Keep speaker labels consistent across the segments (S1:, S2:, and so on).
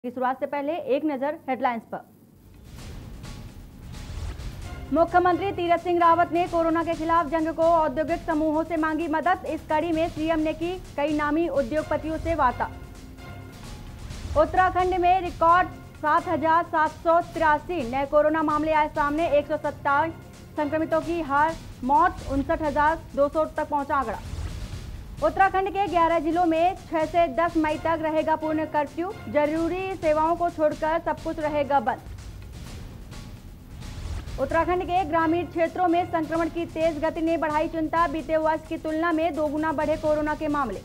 S1: की शुरुआत से पहले एक नजर हेडलाइंस पर। मुख्यमंत्री तीरथ सिंह रावत ने कोरोना के खिलाफ जंग को औद्योगिक समूहों से मांगी मदद। इस कड़ी में सीएम ने की कई नामी उद्योगपतियों से वार्ता। उत्तराखंड में रिकॉर्ड 7,783 नए कोरोना मामले आए सामने। 127 संक्रमितों की हार मौत, 59,200 तक पहुंचा आंकड़ा। उत्तराखंड के 11 जिलों में 6 से 10 मई तक रहेगा पूर्ण कर्फ्यू। जरूरी सेवाओं को छोड़कर सब कुछ रहेगा बंद। उत्तराखंड के ग्रामीण क्षेत्रों में संक्रमण की तेज गति ने बढ़ाई चिंता। बीते वर्ष की तुलना में 2 गुना बढ़े कोरोना के मामले।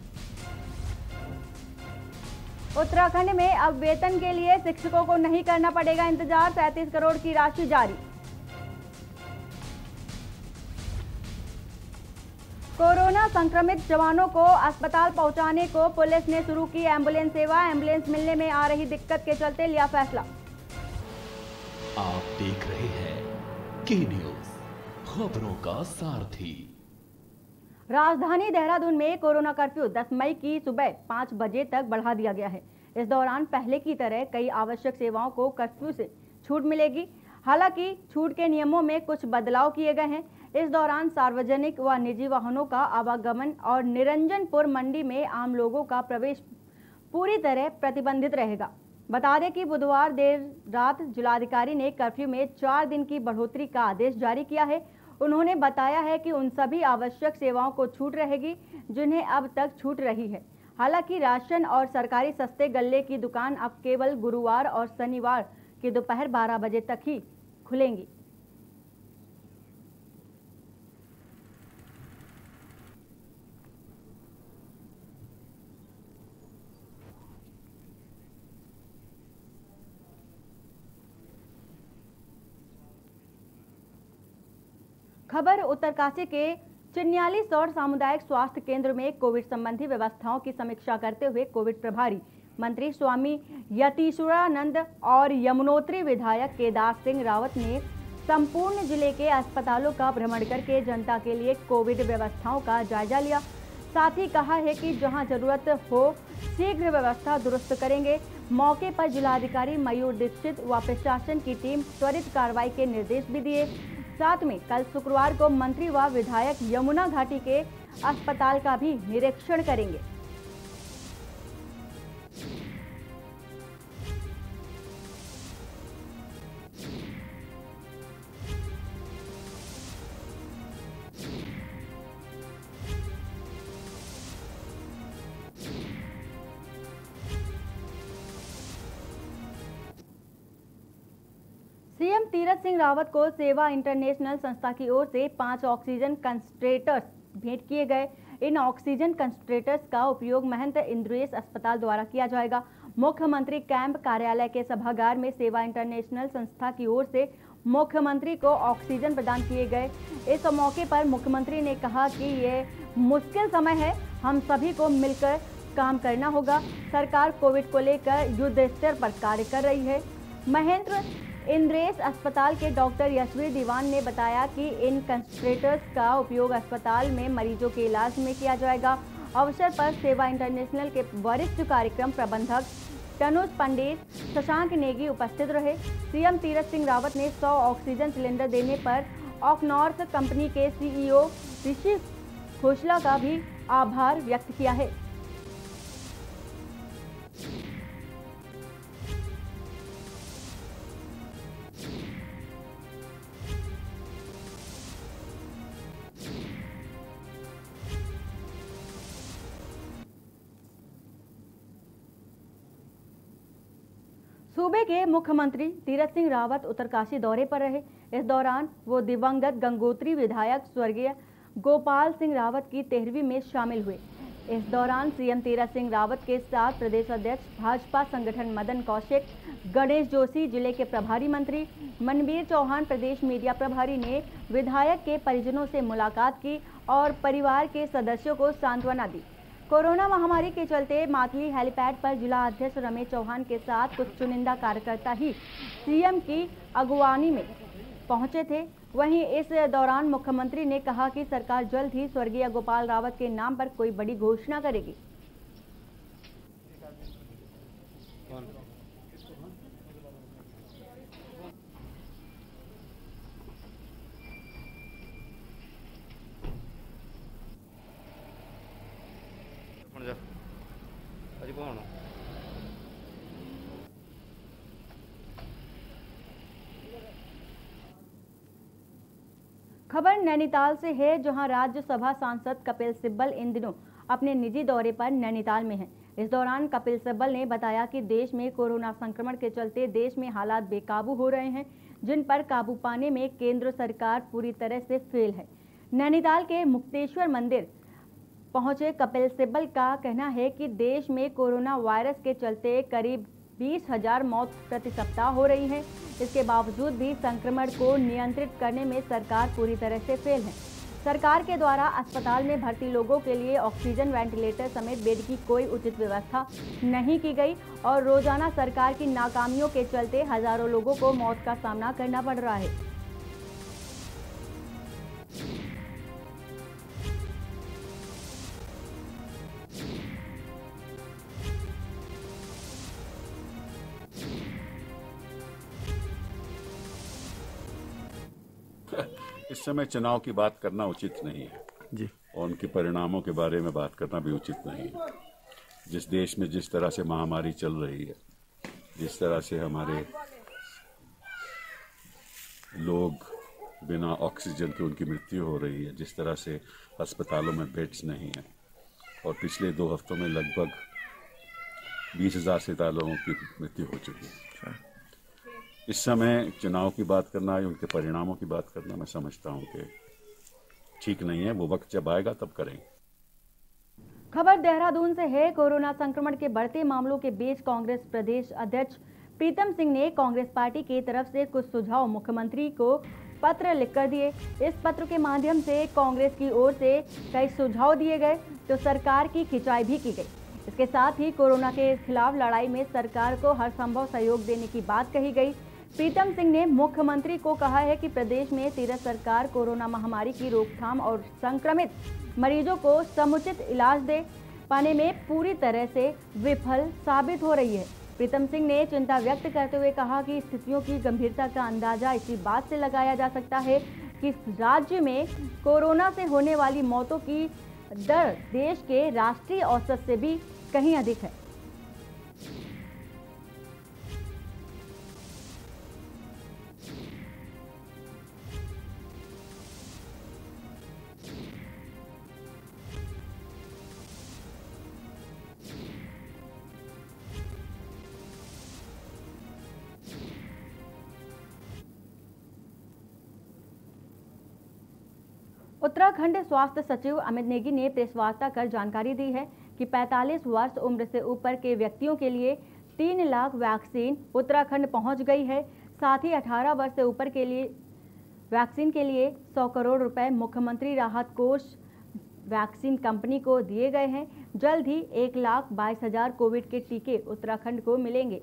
S1: उत्तराखंड में अब वेतन के लिए शिक्षकों को नहीं करना पड़ेगा इंतजार। 37 करोड़ की राशि जारी। कोरोना संक्रमित जवानों को अस्पताल पहुंचाने को पुलिस ने शुरू की एम्बुलेंस सेवा। एम्बुलेंस मिलने में आ रही दिक्कत के चलते लिया फैसला।
S2: आप देख रहे हैं के न्यूज, खबरों का सारथी।
S1: राजधानी देहरादून में कोरोना कर्फ्यू 10 मई की सुबह 5 बजे तक बढ़ा दिया गया है। इस दौरान पहले की तरह कई आवश्यक सेवाओं को कर्फ्यू से छूट मिलेगी। हालांकि छूट के नियमों में कुछ बदलाव किए गए हैं। इस दौरान सार्वजनिक व निजी वाहनों का आवागमन और निरंजनपुर मंडी में आम लोगों का प्रवेश पूरी तरह प्रतिबंधित रहेगा। बता दें कि बुधवार देर रात जिलाधिकारी ने कर्फ्यू में 4 दिन की बढ़ोतरी का आदेश जारी किया है। उन्होंने बताया है कि उन सभी आवश्यक सेवाओं को छूट रहेगी जिन्हें अब तक छूट रही है। हालांकि राशन और सरकारी सस्ते गल्ले की दुकान अब केवल गुरुवार और शनिवार की दोपहर 12 बजे तक ही खुलेंगी। खबर उत्तरकाशी के चिन्याली सौर सामुदायिक स्वास्थ्य केंद्र में कोविड संबंधी व्यवस्थाओं की समीक्षा करते हुए कोविड प्रभारी मंत्री स्वामी यतीश्वरानंद और यमुनोत्री विधायक केदार सिंह रावत ने संपूर्ण जिले के अस्पतालों का भ्रमण करके जनता के लिए कोविड व्यवस्थाओं का जायजा लिया। साथ ही कहा है कि जहां जरूरत हो शीघ्र व्यवस्था दुरुस्त करेंगे। मौके पर जिलाधिकारी मयूर दीक्षित व प्रशासन की टीम त्वरित कार्रवाई के निर्देश भी दिए। साथ में कल शुक्रवार को मंत्री व विधायक यमुना घाटी के अस्पताल का भी निरीक्षण करेंगे। सीएम तीरथ सिंह रावत को सेवा इंटरनेशनल संस्था की ओर से 5 ऑक्सीजन कंसंट्रेटर्स भेंट किए गए। इन ऑक्सीजन कंसंट्रेटर्स का उपयोग महंत इंद्रेश अस्पताल द्वारा किया जाएगा। मुख्यमंत्री कैंप कार्यालय के सभागार में सेवा इंटरनेशनल संस्था की ओर से मुख्यमंत्री को ऑक्सीजन प्रदान किए गए। इस मौके पर मुख्यमंत्री ने कहा कि ये मुश्किल समय है, हम सभी को मिलकर काम करना होगा। सरकार कोविड को लेकर युद्ध स्तर पर कार्य कर रही है। महेंद्र इंद्रेश अस्पताल के डॉक्टर यशवीर दीवान ने बताया कि इन कंसंट्रेटर्स का उपयोग अस्पताल में मरीजों के इलाज में किया जाएगा। अवसर पर सेवा इंटरनेशनल के वरिष्ठ कार्यक्रम प्रबंधक तनुज पंडित, शशांक नेगी उपस्थित रहे। सीएम तीरथ सिंह रावत ने 100 ऑक्सीजन सिलेंडर देने पर ऑकनॉर्थ कंपनी के सीईओ ऋषि खोसला का भी आभार व्यक्त किया है। सूबे के मुख्यमंत्री तीरथ सिंह रावत उत्तरकाशी दौरे पर रहे। इस दौरान वो दिवंगत गंगोत्री विधायक स्वर्गीय गोपाल सिंह रावत की 13वीं में शामिल हुए। इस दौरान सीएम तीरथ सिंह रावत के साथ प्रदेश अध्यक्ष भाजपा संगठन मदन कौशिक, गणेश जोशी, जिले के प्रभारी मंत्री मनवीर चौहान, प्रदेश मीडिया प्रभारी ने विधायक के परिजनों से मुलाकात की और परिवार के सदस्यों को सांत्वना दी। कोरोना महामारी के चलते मातली हेलीपैड पर जिला अध्यक्ष रमेश चौहान के साथ कुछ चुनिंदा कार्यकर्ता ही सीएम की अगुवानी में पहुंचे थे। वहीं इस दौरान मुख्यमंत्री ने कहा कि सरकार जल्द ही स्वर्गीय गोपाल रावत के नाम पर कोई बड़ी घोषणा करेगी।
S3: कौन?
S1: खबर नैनीताल से है, जहां राज्यसभा सांसद कपिल सिब्बल इन दिनों अपने निजी दौरे पर नैनीताल में हैं। इस दौरान कपिल सिब्बल ने बताया कि देश में कोरोना संक्रमण के चलते देश में हालात बेकाबू हो रहे हैं, जिन पर काबू पाने में केंद्र सरकार पूरी तरह से फेल है। नैनीताल के मुक्तेश्वर मंदिर पहुंचे कपिल सिब्बल का कहना है कि देश में कोरोना वायरस के चलते करीब 20,000 मौत प्रति सप्ताह हो रही हैं। इसके बावजूद भी संक्रमण को नियंत्रित करने में सरकार पूरी तरह से फेल है। सरकार के द्वारा अस्पताल में भर्ती लोगों के लिए ऑक्सीजन, वेंटिलेटर समेत बेड की कोई उचित व्यवस्था नहीं की गई और रोजाना सरकार की नाकामियों के चलते हजारों लोगों को मौत का सामना करना पड़ रहा है।
S4: इस समय चुनाव की बात करना उचित नहीं है जी, और उनके परिणामों के बारे में बात करना भी उचित नहीं है। जिस देश में जिस तरह से महामारी चल रही है, जिस तरह से हमारे लोग बिना ऑक्सीजन के उनकी मृत्यु हो रही है, जिस तरह से अस्पतालों में बेड्स नहीं है और पिछले 2 हफ्तों में लगभग 20,000 से ज्यादा लोगों की मृत्यु हो चुकी है। इस समय चुनाव की बात करना या उनके परिणामों की बात करना मैं समझता हूं कि ठीक नहीं है। वो वक्त जब आएगा तब करेंगे।
S1: खबर देहरादून से है। कोरोना संक्रमण के बढ़ते मामलों के बीच कांग्रेस प्रदेश अध्यक्ष प्रीतम सिंह ने कांग्रेस पार्टी की तरफ से कुछ सुझाव मुख्यमंत्री को पत्र लिखकर दिए। इस पत्र के माध्यम से कांग्रेस की ओर से कई सुझाव दिए गए तो सरकार की खिंचाई भी की गई। इसके साथ ही कोरोना के खिलाफ लड़ाई में सरकार को हर संभव सहयोग देने की बात कही गई। प्रीतम सिंह ने मुख्यमंत्री को कहा है कि प्रदेश में तीरथ सरकार कोरोना महामारी की रोकथाम और संक्रमित मरीजों को समुचित इलाज दे पाने में पूरी तरह से विफल साबित हो रही है। प्रीतम सिंह ने चिंता व्यक्त करते हुए कहा कि स्थितियों की गंभीरता का अंदाजा इसी बात से लगाया जा सकता है कि राज्य में कोरोना से होने वाली मौतों की दर देश के राष्ट्रीय औसत से भी कहीं अधिक है। उत्तराखंड स्वास्थ्य सचिव अमित नेगी ने प्रेस वार्ता कर जानकारी दी है कि 45 वर्ष उम्र से ऊपर के व्यक्तियों के लिए 3 लाख वैक्सीन उत्तराखंड पहुंच गई है। साथ ही 18 वर्ष से ऊपर के लिए वैक्सीन के लिए 100 करोड़ रुपए मुख्यमंत्री राहत कोष वैक्सीन कंपनी को दिए गए हैं। जल्द ही 1,22,000 कोविड के टीके उत्तराखंड को मिलेंगे।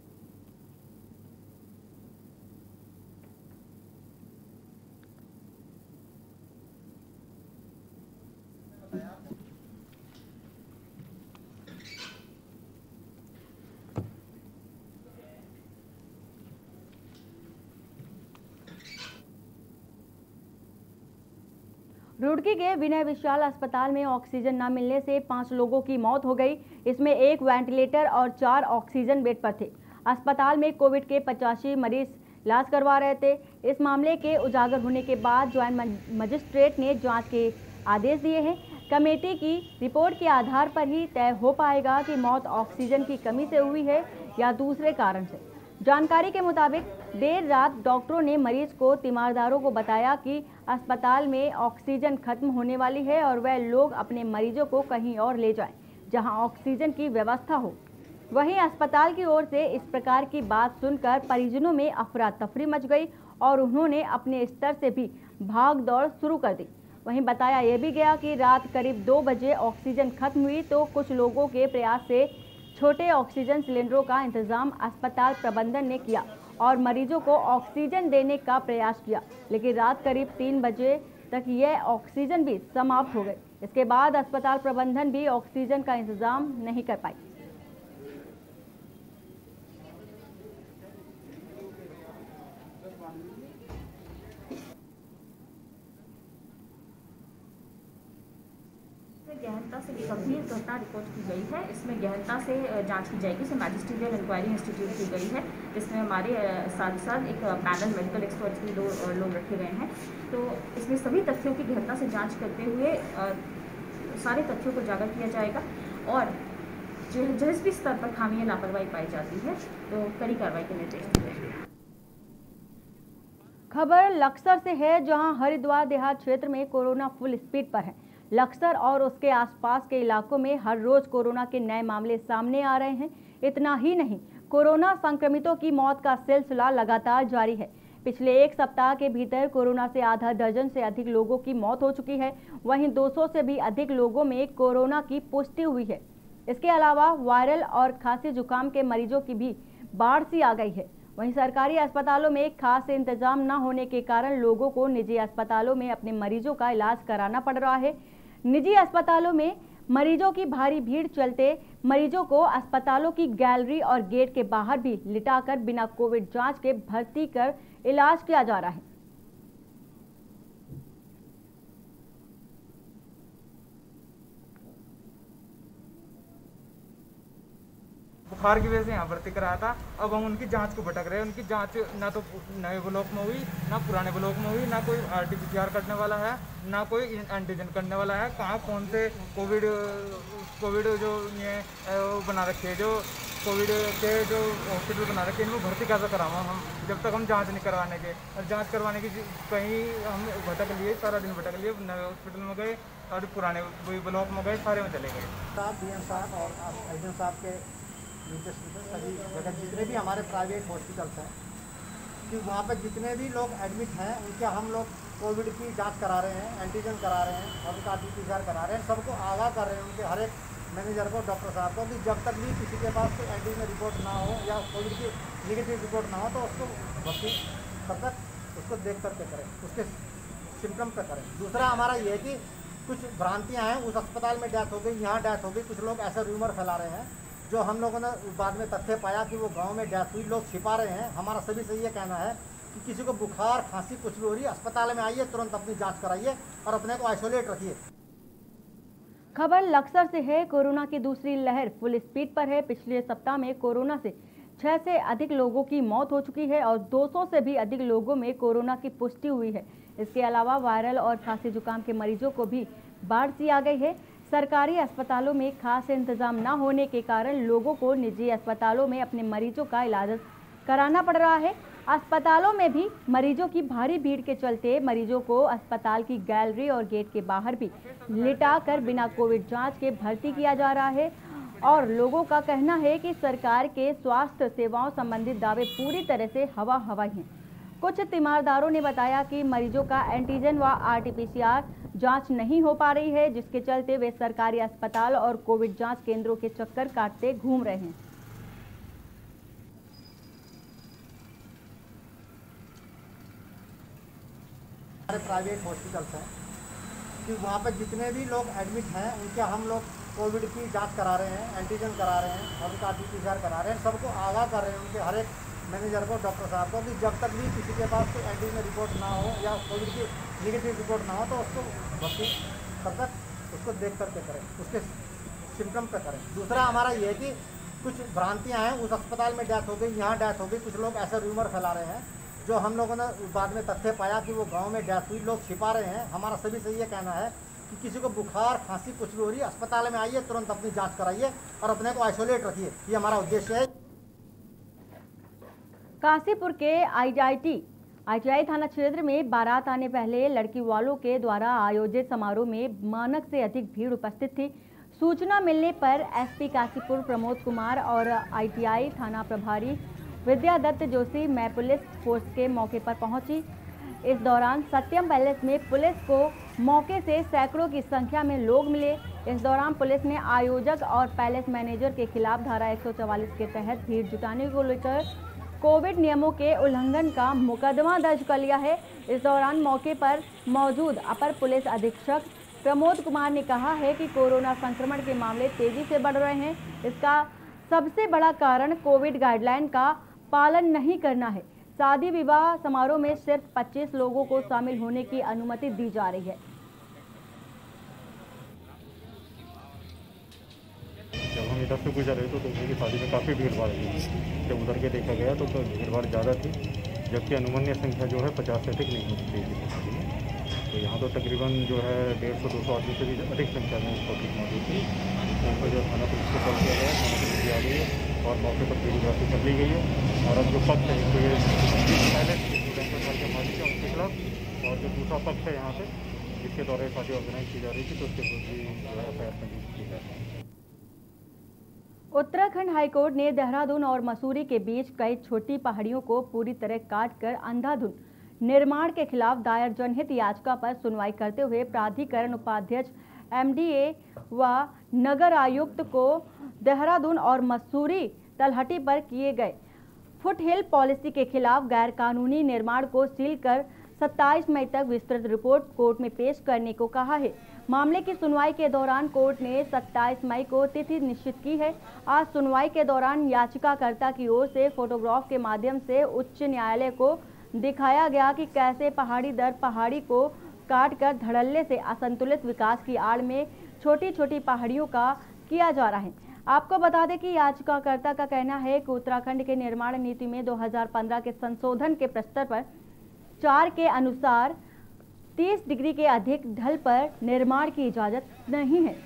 S1: रुड़की के विनय विशाल अस्पताल में ऑक्सीजन न मिलने से 5 लोगों की मौत हो गई। इसमें 1 वेंटिलेटर और 4 ऑक्सीजन बेड पर थे। अस्पताल में कोविड के 85 मरीज इलाज करवा रहे थे। इस मामले के उजागर होने के बाद ज्वाइंट मजिस्ट्रेट ने जांच के आदेश दिए हैं। कमेटी की रिपोर्ट के आधार पर ही तय हो पाएगा कि मौत ऑक्सीजन की कमी से हुई है या दूसरे कारण से। जानकारी के मुताबिक देर रात डॉक्टरों ने मरीज को तीमारदारों को बताया कि अस्पताल में ऑक्सीजन खत्म होने वाली है और वह लोग अपने मरीजों को कहीं और ले जाएं, जहां ऑक्सीजन की व्यवस्था हो। वहीं अस्पताल की ओर से इस प्रकार की बात सुनकर परिजनों में अफरा तफरी मच गई और उन्होंने अपने स्तर से भी भाग दौड़ शुरू कर दी। वहीं बताया यह भी गया कि रात करीब 2 बजे ऑक्सीजन खत्म हुई तो कुछ लोगों के प्रयास से छोटे ऑक्सीजन सिलेंडरों का इंतजाम अस्पताल प्रबंधन ने किया और मरीजों को ऑक्सीजन देने का प्रयास किया, लेकिन रात करीब 3 बजे तक यह ऑक्सीजन भी समाप्त हो गई। इसके बाद अस्पताल प्रबंधन भी ऑक्सीजन का इंतजाम नहीं कर पाई।
S3: गहनता से गंभीर घटना रिपोर्ट की गई है। इसमें गहनता से जांच की जाएगी। इसमें मैजिस्ट्रियल इंक्वायरी इंस्टीट्यूट की गई है, जिसमें हमारे साथ साथ एक पैनल मेडिकल एक्सपर्ट्स भी लोग रखे गए हैं। तो इसमें सभी तथ्यों की गहनता से जांच करते हुए सारे तथ्यों को उजागर किया जाएगा और जिस भी स्तर पर खामी या लापरवाही पाई जाती है तो कड़ी कार्रवाई के निर्देश दिए गए।
S1: खबर लक्सर से है, जहां हरिद्वार देहात क्षेत्र में कोरोना फुल स्पीड पर है। लक्सर और उसके आसपास के इलाकों में हर रोज कोरोना के नए मामले सामने आ रहे हैं। इतना ही नहीं, कोरोना संक्रमितों की मौत का सिलसिला लगातार जारी है। पिछले एक सप्ताह के भीतर कोरोना से आधा दर्जन से अधिक लोगों की मौत हो चुकी है। वहीं 200 से भी अधिक लोगों में कोरोना की पुष्टि हुई है। इसके अलावा वायरल और खांसी जुकाम के मरीजों की भी बाढ़ सी आ गई है। वहीं सरकारी अस्पतालों में खास इंतजाम न होने के कारण लोगों को निजी अस्पतालों में अपने मरीजों का इलाज कराना पड़ रहा है। निजी अस्पतालों में मरीजों की भारी भीड़ चलते मरीजों को अस्पतालों की गैलरी और गेट के बाहर भी लिटाकर बिना कोविड जांच के भर्ती कर इलाज किया जा रहा है।
S5: बुखार की वजह से यहाँ भर्ती कराया था। अब हम उनकी जांच को भटक रहे हैं। उनकी जांच ना तो नए ब्लॉक में हुई, ना पुराने ब्लॉक में हुई, ना कोई RT-PCR करने वाला है, ना कोई एंटीजन करने वाला है। कहाँ कौन से कोविड जो ये बना रखे, जो कोविड के जो हॉस्पिटल बना रखे, इनको भर्ती कैसे करावा हम जब तक हम जांच नहीं करवाने के। और जांच करवाने की कहीं हम भटक लिए, सारा दिन भटक लिए। नए हॉस्पिटल में गए और पुराने ब्लॉक में गए, सारे में चले गए।
S6: DM साहब और एसडीएम साहब के निर्देश सभी जगह जितने भी हमारे प्राइवेट हॉस्पिटल्स हैं कि वहाँ पे जितने भी लोग एडमिट हैं उनके हम लोग कोविड की जांच करा रहे हैं, एंटीजन करा रहे हैं और उनका RT-PCR करा रहे हैं। सबको आगाह कर रहे हैं, उनके हर एक मैनेजर को, डॉक्टर साहब को, कि जब तक भी किसी के पास कोई एंटीजन रिपोर्ट ना हो या कोविड की नेगेटिव रिपोर्ट ना हो तो उसको भर्ती तब तक उसको देख करके करें, उसके सिम्टम पे करें। दूसरा हमारा ये है कि कुछ भ्रांतियाँ हैं, उस अस्पताल में डेथ हो गई, यहाँ डेथ हो गई। कुछ लोग ऐसे रूमर फैला रहे हैं जो हम लोगों ने बाद में तथ्य पाया कि वो गांव में डेथ हुई, लोग छिपा रहे हैं। हमारा सभी से ये कहना है कि किसी को बुखार खांसी कुछ भी हो रही है, अस्पताल में आइए, तुरंत अपनी जांच कराइए और अपने को आइसोलेट रखिए।
S1: खबर लक्सर से है, कोरोना की दूसरी लहर फुल स्पीड पर है। पिछले सप्ताह में कोरोना से 6 से अधिक लोगों की मौत हो चुकी है और 200 से भी अधिक लोगों में कोरोना की पुष्टि हुई है। इसके अलावा वायरल और खांसी जुकाम के मरीजों को भी बाढ़ सी आ गई है। सरकारी अस्पतालों में खास इंतजाम न होने के कारण लोगों को निजी अस्पतालों में अपने मरीजों का इलाज कराना पड़ रहा है। अस्पतालों में भी मरीजों की भारी भीड़ के चलते मरीजों को अस्पताल की गैलरी और गेट के बाहर भी लिटाकर बिना कोविड जांच के भर्ती किया जा रहा है और लोगों का कहना है कि सरकार के स्वास्थ्य सेवाओं संबंधित दावे पूरी तरह से हवाई हैं। कुछ तीमारदारों ने बताया कि मरीजों का एंटीजन व RT-PCR जांच नहीं हो पा रही है, जिसके चलते वे सरकारी अस्पताल और कोविड जांच केंद्रों के चक्कर काटते घूम रहे हैं।
S6: हमारे प्राइवेट हॉस्पिटल्स हैं कि वहाँ पे जितने भी लोग एडमिट हैं उनके हम लोग कोविड की जांच करा रहे हैं, एंटीजन करा रहे हैं और उनका RT-PCR करा रहे हैं। सबको आगाह कर रहे हैं, उनके हर एक मैनेजर को, डॉक्टर साहब को, कि जब तक भी किसी के पास कोई एंटीजन रिपोर्ट ना हो या कोविड की नेगेटिव रिपोर्ट ना हो तो उसको भर्ती तब तक उसको देख करके करें, उसके सिम्टम पे करें। दूसरा हमारा ये है कि कुछ भ्रांतियाँ हैं, उस अस्पताल में डेथ हो गई, यहाँ डेथ हो गई। कुछ लोग ऐसे रूमर फैला रहे हैं जो हम लोगों ने बाद में तथ्य पाया कि वो गाँव में डेथ हुई, लोग छिपा रहे हैं। हमारा सभी से ये कहना है कि किसी को बुखार खांसी कुछ भी हो रही है, अस्पताल में आइए, तुरंत अपनी जांच कराइए और अपने को आइसोलेट रखिए। ये हमारा उद्देश्य है।
S1: काशीपुर के ITI थाना क्षेत्र में बारात आने पहले लड़की वालों के द्वारा आयोजित समारोह में मानक से अधिक भीड़ उपस्थित थी। सूचना मिलने पर SP काशीपुर प्रमोद कुमार और ITI थाना प्रभारी विद्या दत्त जोशी मैं पुलिस फोर्स के मौके पर पहुंची। इस दौरान सत्यम पैलेस में पुलिस को मौके से सैकड़ों की संख्या में लोग मिले। इस दौरान पुलिस ने आयोजक और पैलेस मैनेजर के खिलाफ धारा 144 के तहत भीड़ जुटाने को लेकर कोविड नियमों के उल्लंघन का मुकदमा दर्ज कर लिया है। इस दौरान मौके पर मौजूद अपर पुलिस अधीक्षक प्रमोद कुमार ने कहा है कि कोरोना संक्रमण के मामले तेजी से बढ़ रहे हैं। इसका सबसे बड़ा कारण कोविड गाइडलाइन का पालन नहीं करना है। शादी विवाह समारोह में सिर्फ 25 लोगों को शामिल होने की अनुमति दी जा रही है।
S7: इधर से गुजर रहे थे तो मेरी शादी में काफ़ी भीड़ भाड़ थी। जब उधर के देखा गया तो भीड़ भाड़ ज़्यादा थी, जबकि अनुमान्य संख्या जो है 50 से अधिक नहीं होती थी। तो यहाँ तो तकरीबन जो है 150-200 आदमी से भी अधिक संख्या में पब्लिक मौजूद थी। उनको जो थाना पुलिस को कॉल किया गया, थाना पुलिस भी आ गई है और मौके पर वीडियोग्राफी कर ली गई है। और अब जो पक्ष है तो ये पहले के मालिक है उनके खिलाफ, और जो दूसरा पक्ष है यहाँ पे जिसके द्वारा शादी ऑर्गेनाइज की जा रही थी तो उसके विरुद्ध भी जो है एफआईआर पंजीकृत की जा रही है।
S1: उत्तराखंड हाईकोर्ट ने देहरादून और मसूरी के बीच कई छोटी पहाड़ियों को पूरी तरह काटकर अंधाधुंध निर्माण के खिलाफ दायर जनहित याचिका पर सुनवाई करते हुए प्राधिकरण उपाध्यक्ष एमडीए व नगर आयुक्त को देहरादून और मसूरी तलहटी पर किए गए फुटहिल पॉलिसी के खिलाफ गैरकानूनी निर्माण को सील कर 27 मई तक विस्तृत रिपोर्ट कोर्ट में पेश करने को कहा है। मामले की सुनवाई के दौरान कोर्ट ने 27 मई को तिथि निश्चित की है। आज सुनवाई के दौरान याचिकाकर्ता की ओर से फोटोग्राफ के माध्यम से उच्च न्यायालय को दिखाया गया कि कैसे पहाड़ी दर पहाड़ी को काटकर धड़ल्ले से असंतुलित विकास की आड़ में छोटी छोटी पहाड़ियों का किया जा रहा है। आपको बता दें कि याचिकाकर्ता का कहना है कि उत्तराखंड के निर्माण नीति में 2015 के संशोधन के प्रस्ताव पर 4 के अनुसार 30 डिग्री के अधिक ढल पर निर्माण की इजाजत नहीं है।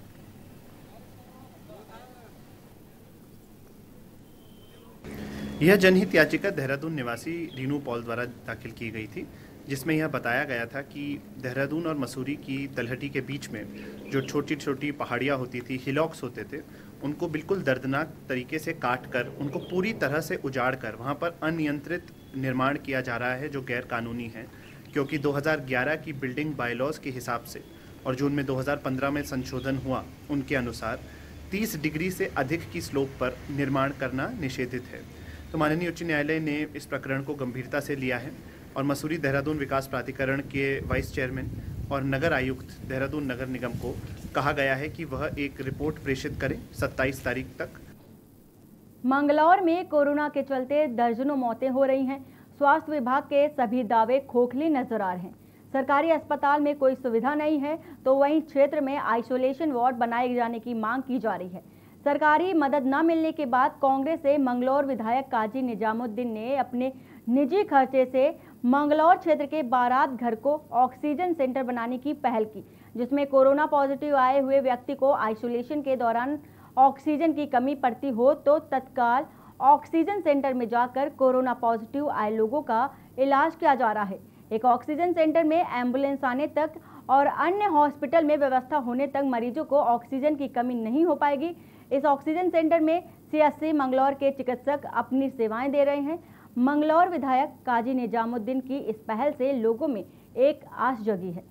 S8: यह जनहित याचिका देहरादून निवासी रीनू पॉल द्वारा दाखिल की गई थी, जिसमें यह बताया गया था कि देहरादून और मसूरी की तलहटी के बीच में जो छोटी छोटी पहाड़ियाँ होती थी, हिलॉक्स होते थे, उनको बिल्कुल दर्दनाक तरीके से काट कर उनको पूरी तरह से उजाड़ कर वहाँ पर अनियंत्रित निर्माण किया जा रहा है, जो गैर कानूनी है। क्योंकि 2011 की बिल्डिंग बायलॉज के हिसाब से और जून में 2015 में संशोधन हुआ, उनके अनुसार 30 डिग्री से अधिक की स्लोप पर निर्माण करना निषेधित है। तो माननीय उच्च न्यायालय ने इस प्रकरण को गंभीरता से लिया है और मसूरी देहरादून विकास प्राधिकरण के वाइस चेयरमैन और नगर आयुक्त देहरादून नगर निगम को कहा गया है कि वह एक रिपोर्ट प्रेषित करें 27 तारीख तक।
S1: मंगलौर में कोरोना के चलते दर्जनों मौतें हो रही हैं। स्वास्थ्य विभाग के सभी दावे खोखले नजर आ रहे हैं। सरकारी अस्पताल में कोई सुविधा नहीं है, तो वहीं क्षेत्र में आइसोलेशन वार्ड बनाए जाने की मांग की जा रही है। सरकारी मदद न मिलने के बाद कांग्रेस से मंगलौर विधायक काजी निजामुद्दीन ने अपने निजी खर्चे से मंगलौर क्षेत्र के बारात घर को ऑक्सीजन सेंटर बनाने की पहल की, जिसमें कोरोना पॉजिटिव आए हुए व्यक्ति को आइसोलेशन के दौरान ऑक्सीजन की कमी पड़ती हो तो तत्काल ऑक्सीजन सेंटर में जाकर कोरोना पॉजिटिव आए लोगों का इलाज किया जा रहा है। एक ऑक्सीजन सेंटर में एम्बुलेंस आने तक और अन्य हॉस्पिटल में व्यवस्था होने तक मरीजों को ऑक्सीजन की कमी नहीं हो पाएगी। इस ऑक्सीजन सेंटर में सीएससी मंगलौर के चिकित्सक अपनी सेवाएं दे रहे हैं। मंगलौर विधायक काजी निजामुद्दीन की इस पहल से लोगों में एक आस जगी है।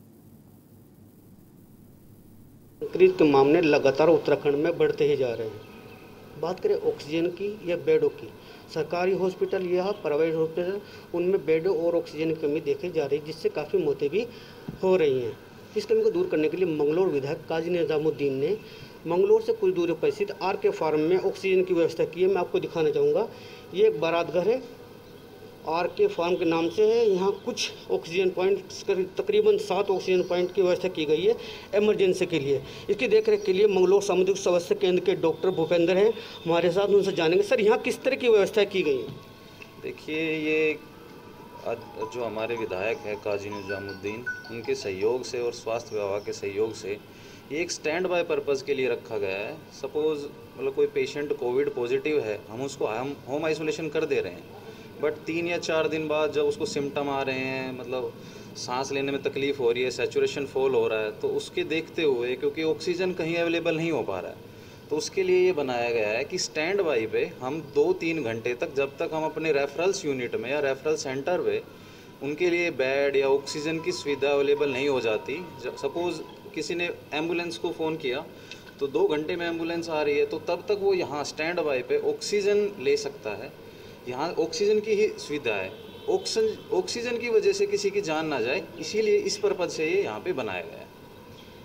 S9: संक्रमित के मामले लगातार उत्तराखंड में बढ़ते ही जा रहे हैं। बात करें ऑक्सीजन की या बेडों की, सरकारी हॉस्पिटल या प्राइवेट हॉस्पिटल, उनमें बेडों और ऑक्सीजन की कमी देखी जा रही है, जिससे काफ़ी मौतें भी हो रही हैं। इस कमी को दूर करने के लिए मंगलौर विधायक काजी निजामुद्दीन ने मंगलौर से कुछ दूरी पर स्थित आर के फार्म में ऑक्सीजन की व्यवस्था की है। मैं आपको दिखाना चाहूँगा, ये एक बारात घर है, आर के फार्म के नाम से है। यहाँ कुछ ऑक्सीजन पॉइंट, तकरीबन 7 ऑक्सीजन पॉइंट की व्यवस्था की गई है इमरजेंसी के लिए। इसकी देखरेख के लिए मंगलौर सामुदायिक स्वास्थ्य केंद्र के डॉक्टर भूपेंद्र हैं हमारे साथ, उनसे जानेंगे सर यहाँ किस तरह की व्यवस्था की गई है।
S10: देखिए, ये जो हमारे विधायक है काजी निजामुद्दीन, उनके सहयोग से और स्वास्थ्य विभाग के सहयोग से ये एक स्टैंड बाय पर्पज़ के लिए रखा गया है। सपोज़ मतलब कोई पेशेंट कोविड पॉजिटिव है, हम उसको होम आइसोलेशन कर दे रहे हैं, बट 3 या 4 दिन बाद जब उसको सिम्टम आ रहे हैं, मतलब सांस लेने में तकलीफ़ हो रही है, सैचुरेशन फॉल हो रहा है, तो उसके देखते हुए, क्योंकि ऑक्सीजन कहीं अवेलेबल नहीं हो पा रहा है, तो उसके लिए ये बनाया गया है कि स्टैंड बाई पे हम 2-3 घंटे तक, जब तक हम अपने रेफरल्स यूनिट में या रेफरल सेंटर पे उनके लिए बेड या ऑक्सीजन की सुविधा अवेलेबल नहीं हो जाती। सपोज़ किसी ने एम्बुलेंस को फ़ोन किया तो 2 घंटे में एम्बुलेंस आ रही है, तो तब तक वो यहाँ स्टैंड बाई पे ऑक्सीजन ले सकता है। यहाँ ऑक्सीजन की ही सुविधा है, ऑक्सीजन की वजह से किसी की जान ना जाए, इसीलिए इस पर्पज़ से ये यहाँ पे बनाया गया है।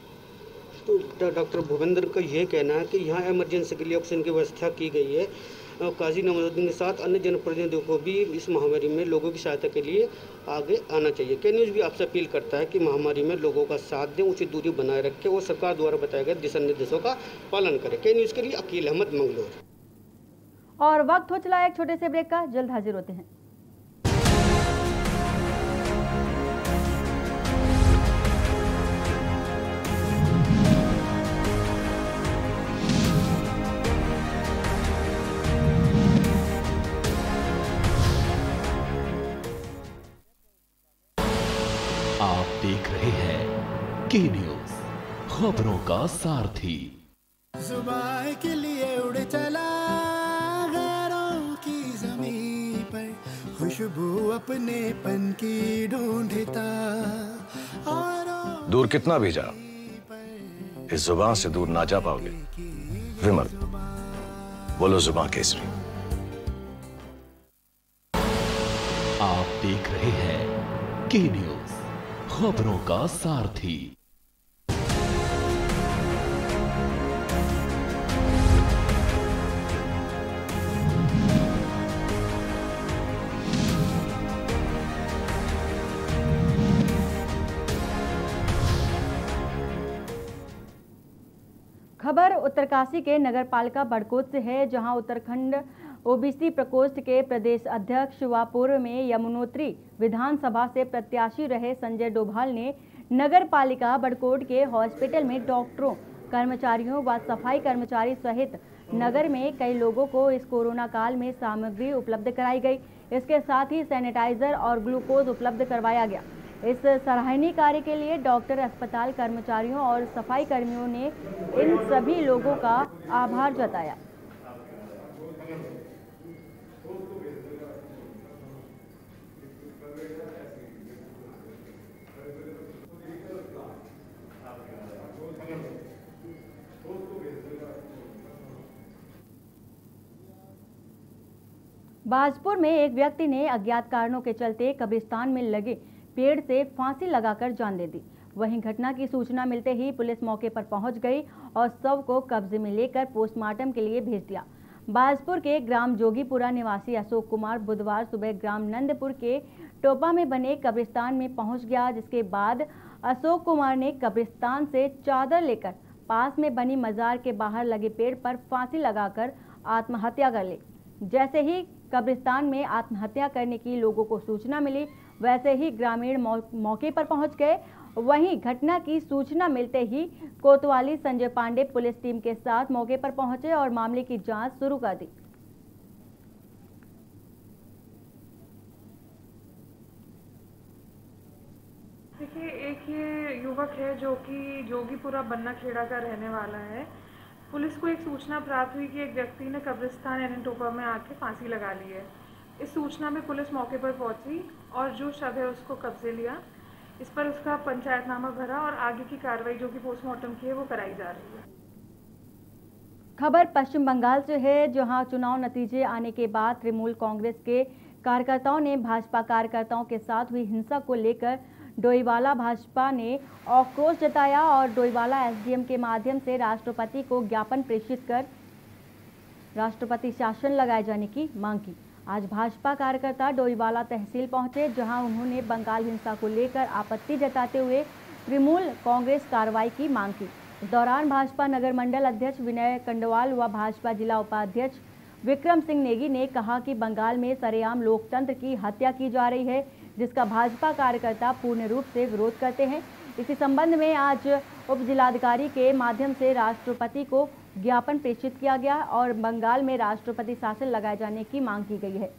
S9: तो डॉक्टर भूपेंद्र का यह कहना है कि यहाँ इमरजेंसी के लिए ऑक्सीजन की व्यवस्था की गई है। काजी नवाजुद्दीन के साथ अन्य जनप्रतिनिधियों को भी इस महामारी में लोगों की सहायता के लिए आगे आना चाहिए। के न्यूज़ भी आपसे अपील करता है कि महामारी में लोगों का साथ दें, उचित दूरी बनाए रखें और सरकार द्वारा बताए गए दिशा निर्देशों का पालन करें। के न्यूज़ के लिए अकील अहमद, मंगलोर।
S1: और वक्त हो चला एक छोटे से ब्रेक का, जल्द हाजिर होते हैं।
S2: आप देख रहे हैं के न्यूज़, खबरों का सारथी।
S11: जुबान के लिए उड़ चला गैरों की ज़मीं पर, खुशबू अपने पन की ढूंढता।
S12: दूर कितना भी जा, इस जुबान से दूर ना जा पाओगे। विमल, बोलो जुबान केसरी।
S2: आप देख रहे हैं के न्यूज़, खबरों का सारथी।
S1: खबर उत्तरकाशी के नगरपालिका बड़कोट से है, जहां उत्तराखंड ओबीसी प्रकोष्ठ के प्रदेश अध्यक्ष व पूर्व में यमुनोत्री विधानसभा से प्रत्याशी रहे संजय डोभाल ने नगर पालिका बड़कोट के हॉस्पिटल में डॉक्टरों, कर्मचारियों व सफाई कर्मचारी सहित नगर में कई लोगों को इस कोरोना काल में सामग्री उपलब्ध कराई गई। इसके साथ ही सैनिटाइजर और ग्लूकोज उपलब्ध करवाया गया। इस सराहनीय कार्य के लिए डॉक्टर, अस्पताल कर्मचारियों और सफाई कर्मियों ने इन सभी लोगों का आभार जताया। बाजपुर में एक व्यक्ति ने अज्ञात कारणों के चलते कब्रिस्तान में लगे पेड़ से फांसी लगाकर जान दे दी। वहीं घटना की सूचना मिलते ही पुलिस मौके पर पहुंच गई और शव को कब्जे में लेकर पोस्टमार्टम के लिए भेज दिया। बाजपुर के ग्राम जोगीपुरा निवासी अशोक कुमार बुधवार सुबह ग्राम नंदपुर के टोपा में बने कब्रिस्तान में पहुंच गया, जिसके बाद अशोक कुमार ने कब्रिस्तान से चादर लेकर पास में बनी मजार के बाहर लगे पेड़ पर फांसी लगाकर आत्महत्या कर ली। जैसे ही कब्रिस्तान में आत्महत्या करने की लोगों को सूचना मिली, वैसे ही ग्रामीण मौके पर पहुंच गए। वहीं घटना की सूचना मिलते ही कोतवाली संजय पांडे पुलिस टीम के साथ मौके पर पहुंचे और मामले की जांच शुरू कर दी।
S13: देखिए, एक ये युवक है जो कि जोगीपुरा बन्ना खेड़ा का रहने वाला है। पुलिस को एक सूचना प्राप्त हुई कि एक व्यक्ति ने कब्रिस्तान यानी टोपा में आके फांसी लगा ली है। इस सूचना में पुलिस मौके पर पहुंची और जो शव है उसको कब्जे लिया। इस पर उसका पंचायतनामा भरा और आगे की कार्रवाई जो कि पोस्टमार्टम की है वो कराई जा रही है।
S1: खबर पश्चिम बंगाल से है, जहां चुनाव नतीजे आने के बाद तृणमूल कांग्रेस के कार्यकर्ताओं ने भाजपा कार्यकर्ताओं के साथ हुई हिंसा को लेकर डोईवाला भाजपा ने आक्रोश जताया और डोईवाला एसडीएम के माध्यम से राष्ट्रपति को ज्ञापन प्रेषित कर राष्ट्रपति शासन लगाए जाने की मांग की। आज भाजपा कार्यकर्ता डोईवाला तहसील पहुंचे, जहां उन्होंने बंगाल हिंसा को लेकर आपत्ति जताते हुए तृणमूल कांग्रेस कार्रवाई की मांग की। इस दौरान भाजपा नगर मंडल अध्यक्ष विनय कंडवाल व भाजपा जिला उपाध्यक्ष विक्रम सिंह नेगी ने कहा कि बंगाल में सरेआम लोकतंत्र की हत्या की जा रही है, जिसका भाजपा कार्यकर्ता पूर्ण रूप से विरोध करते हैं। इसी संबंध में आज उप जिलाधिकारी के माध्यम से राष्ट्रपति को ज्ञापन प्रेषित किया गया और बंगाल में राष्ट्रपति शासन लगाए जाने की मांग की गई है।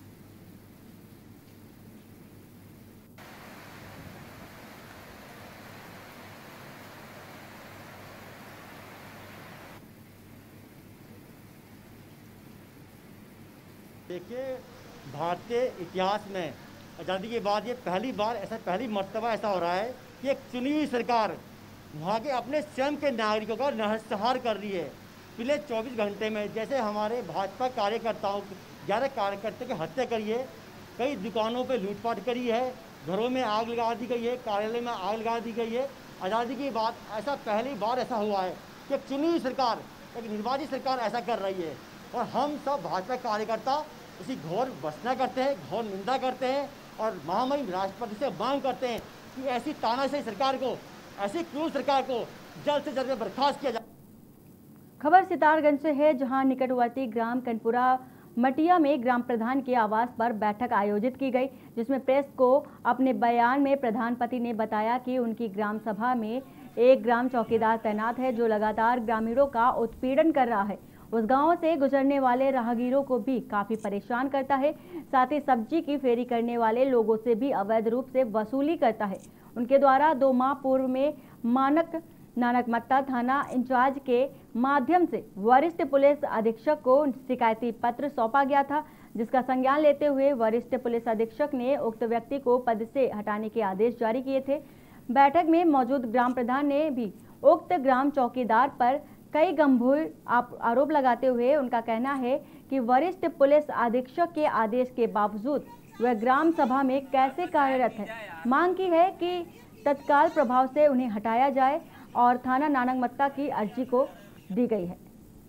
S6: देखिए, भारतीय इतिहास में आज़ादी के बाद ये पहली मर्तबा ऐसा हो रहा है कि एक चुनी हुई सरकार वहाँ के अपने स्वयं के नागरिकों का नरसंहार कर रही है। पिछले 24 घंटे में जैसे हमारे भाजपा कार्यकर्ताओं 11 कार्यकर्ताओं की हत्या करी है, कई दुकानों पे लूटपाट करी है, घरों में आग लगा दी गई है, कार्यालय में आग लगा दी गई है। आज़ादी की बात ऐसा पहली बार ऐसा हुआ है कि एक चुनी हुई सरकार, एक निर्वाचित सरकार ऐसा कर रही है। और हम सब भाजपा कार्यकर्ता इसकी घोर भर्त्सना करते हैं, घोर निंदा करते हैं और महामहिम राष्ट्रपति से मांग करते हैं कि ऐसी तानाशाही सरकार को, ऐसी क्रूर सरकार को जल्द से जल्द बर्खास्त किया जाए।
S1: खबर सितारगंज से है, जहां निकटवर्ती ग्राम कनपुरा मटिया में ग्राम प्रधान के आवास पर बैठक आयोजित की गई, जिसमें प्रेस को अपने बयान में प्रधानपति ने बताया कि उनकी ग्राम सभा में एक ग्राम चौकीदार तैनात है जो लगातार ग्रामीणों का उत्पीड़न कर रहा है। उस गांव से गुजरने वाले राहगीरों को भी काफी परेशान करता है, साथ ही सब्जी की फेरी करने वाले लोगों से भी अवैध रूप से वसूली करता है। उनके द्वारा 2 माह पूर्व में नानकमत्ता थाना इंचार्ज के माध्यम से वरिष्ठ पुलिस अधीक्षक को शिकायती पत्र सौंपा गया था, जिसका संज्ञान लेते हुए वरिष्ठ पुलिस अधीक्षक ने उक्त व्यक्ति को पद से हटाने के आदेश जारी किए थे। बैठक में मौजूद ग्राम प्रधान ने भी उक्त ग्राम चौकीदार पर कई गंभीर आरोप लगाते हुए उनका कहना है कि वरिष्ठ पुलिस अधीक्षक के आदेश के बावजूद वह ग्राम सभा में कैसे कार्यरत है। मांग की है कि तत्काल प्रभाव से उन्हें हटाया जाए और थाना नानकमत्ता की अर्जी को दी गई है।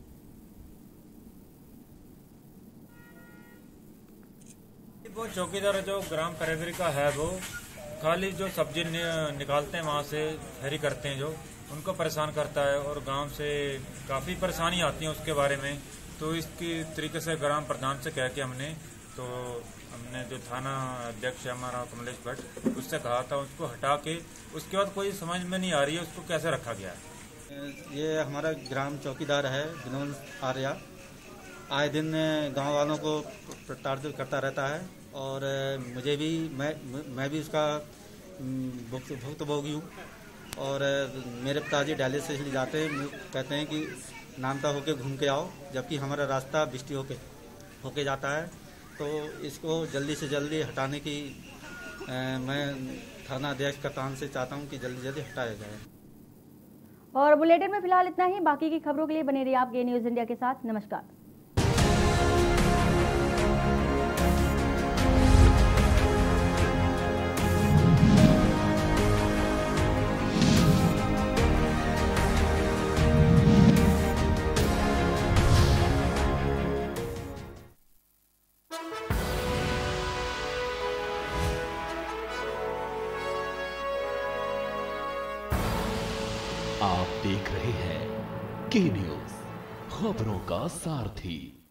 S14: वो चौकीदार जो ग्राम पेरेफेरी का है, वो खाली जो सब्जी निकालते हैं वहाँ से फेरी करते हैं, जो उनको परेशान करता है और गांव से काफ़ी परेशानी आती है उसके बारे में। तो इसकी तरीके से ग्राम प्रधान से कह के हमने जो थाना अध्यक्ष है हमारा कमलेश भट्ट, उससे कहा था उसको हटा के, उसके बाद कोई समझ में नहीं आ रही है उसको कैसे रखा गया है।
S15: ये हमारा ग्राम चौकीदार है विनोद आर्या, आए दिन गांव वालों को प्रताड़ित करता रहता है और मुझे भी मैं भी उसका भुक्तभोगी हूँ। और मेरे पिताजी डायलिसिस ले जाते हैं, कहते हैं कि नामता होके घूम के आओ, जबकि हमारा रास्ता बिस्टी होके जाता है। तो इसको जल्दी से जल्दी हटाने की मैं थाना अध्यक्ष कप्तान से चाहता हूं कि जल्दी जल्दी हटाया जाए।
S1: और बुलेटिन में फिलहाल इतना ही। बाकी की खबरों के लिए बने रहिए आप के न्यूज़ इंडिया के साथ। नमस्कार।
S2: आप देख रहे हैं के न्यूज़, खबरों का सारथी।